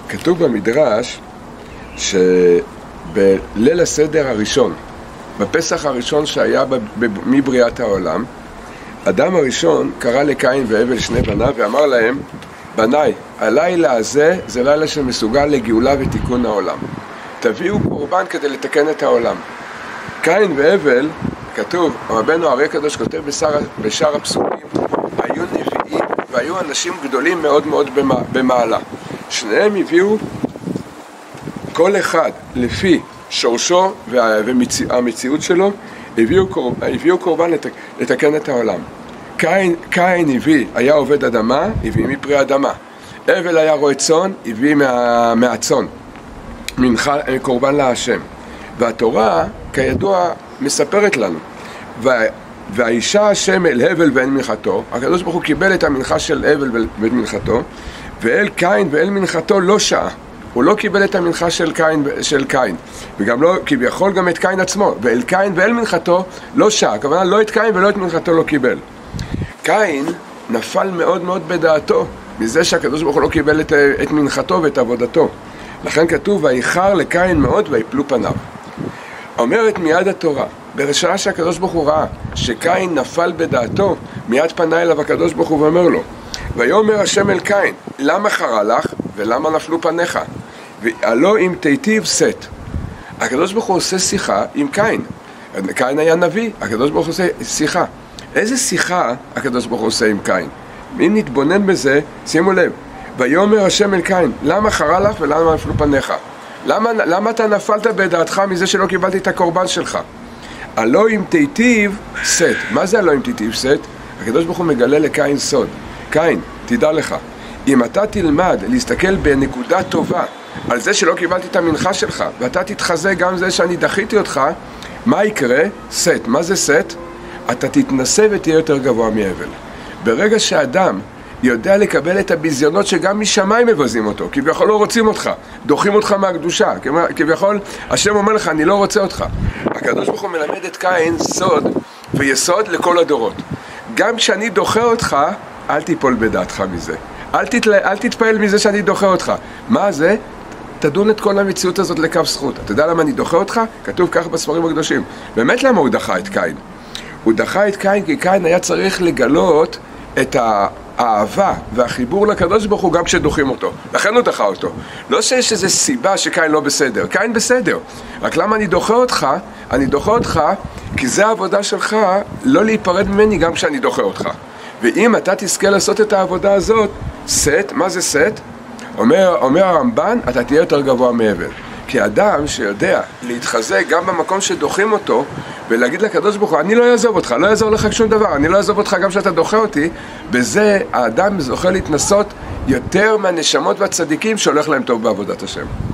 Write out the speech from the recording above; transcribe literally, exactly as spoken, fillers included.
כתוב במדרש שבליל הסדר הראשון, בפסח הראשון שהיה מבריאת העולם, אדם הראשון קרא לקין והבל שני בניו ואמר להם, בניי, הלילה הזה זה לילה שמסוגל לגאולה ותיקון העולם. תביאו קורבן כדי לתקן את העולם. קין והבל, כתוב, רבנו הרי הקדוש כותב בשאר הפסוקים, היו נביאים והיו אנשים גדולים מאוד מאוד במעלה. שניהם הביאו כל אחד לפי שורשו והמציאות שלו, הביאו קורבן, הביאו קורבן לתק, לתקן את העולם. קין, קין הביא, היה עובד אדמה, הביא מפרי אדמה. הבל היה רועה צאן, הביא מה, מהצאן. מנחה, קורבן להשם. והתורה, כידוע, מספרת לנו. וה, והאישה השם אל הבל ואל מנחתו, הקדוש ברוך הוא קיבל את המנחה של הבל ואת מנחתו, ואל קין ואל מנחתו לא שעה. הוא לא קיבל את המנחה של קין, של קין, וגם לא, כביכול גם את קין עצמו, ואל קין ואל מנחתו לא שעה, הכוונה לא את קין ולא את מנחתו לא קיבל. קין נפל מאוד מאוד בדעתו, מזה שהקדוש ברוך הוא לא קיבל את, את מנחתו ואת עבודתו. לכן כתוב, ואיחר לקין מאוד ויפלו פניו. אומרת מיד התורה, בשעה שהקדוש ברוך הוא ראה שקין נפל בדעתו, מיד פנה אליו הקדוש ברוך הוא ואומר לו, ויאמר השם אל קין, למה חרה לך ולמה נפלו פניך? והלא אם תיטיב שאת. הקדוש ברוך הוא עושה שיחה עם קין. קין היה נביא, הקדוש ברוך הוא עושה שיחה. איזה שיחה הקדוש ברוך הוא עושה עם קין? אם נתבונן בזה, שימו לב. ויאמר השם אל קין, למה חרה לך ולמה נפלו פניך? למה, למה אתה נפלת בדעתך מזה שלא קיבלתי את הקורבן שלך? הלא אם תיטיב שאת. מה זה הלא אם תיטיב שאת? הקדוש ברוך הוא מגלה לקין סוד. קין, תדע לך, אם אתה תלמד להסתכל בנקודה טובה על זה שלא קיבלתי את המנחה שלך, ואתה תתחזק גם זה שאני דחיתי אותך, מה יקרה? שאת. מה זה שאת? אתה תתנסה ותהיה יותר גבוה מהבל. ברגע שאדם יודע לקבל את הביזיונות שגם משמיים מבזים אותו, כביכול לא רוצים אותך, דוחים אותך מהקדושה, כביכול השם אומר לך, אני לא רוצה אותך. הקדוש ברוך הוא מלמד את קין סוד ויסוד לכל הדורות. גם כשאני דוחה אותך, אל תיפול בדעתך מזה. אל, תתל... אל תתפעל מזה שאני דוחה אותך. מה זה? תדון את כל המציאות הזאת לקו זכות. אתה יודע למה אני דוחה אותך? כתוב כך בספרים הקדושים. באמת למה הוא דחה את קין? הוא דחה את קין כי קין היה צריך לגלות את האהבה והחיבור לקדוש ברוך הוא גם כשדוחים אותו. לכן הוא דחה אותו. לא שיש איזו סיבה שקין לא בסדר. קין בסדר. רק למה אני דוחה אותך? אני דוחה אותך כי זה העבודה שלך לא להיפרד ממני גם כשאני דוחה אותך. ואם אתה תזכה לעשות את העבודה הזאת, שאת, מה זה שאת? אומר, אומר הרמב"ן, אתה תהיה יותר גבוה מהבל. כי אדם שיודע להתחזק גם במקום שדוחים אותו, ולהגיד לקדוש ברוך הוא, אני לא אעזוב אותך, לא אעזור לך שום דבר, אני לא אעזוב אותך גם שאתה דוחה אותי, בזה האדם זוכה להתנסות יותר מהנשמות והצדיקים שהולך להם טוב בעבודת השם.